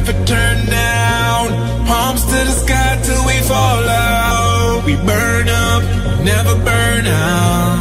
never turn down. Palms to the sky till we fall out. We burn up, never burn out.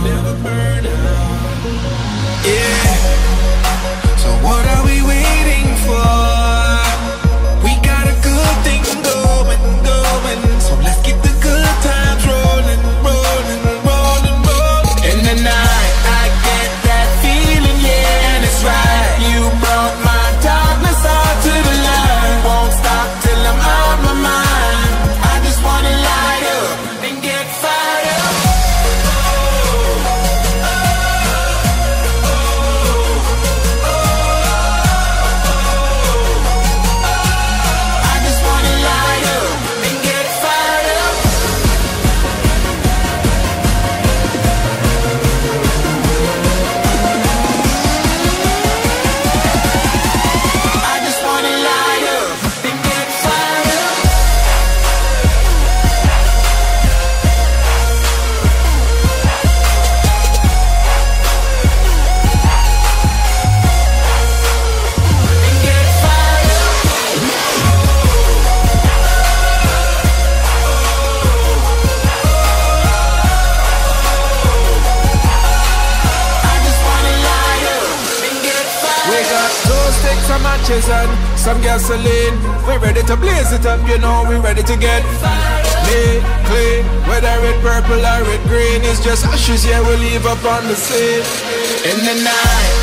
Yeah. So what are we waiting for? We got a good thing going, going. So let's get the good times rolling, rolling, rolling, rolling. In the night, I get that feeling, yeah, and it's right. You brought my darkness out to the light. Won't stop till I'm out my mind. I just wanna light up and get fired up. I just wanna light up and get fired up. I just wanna light up and get fired up. And get fired up. I just wanna light up and get fired up. We got 2 sticks of matches and some gasoline. We're ready to blaze it up, you know, we're ready to get lit, clean. Whether it purple or it green, it's just ashes, yeah, we leave up on the scene. In the night,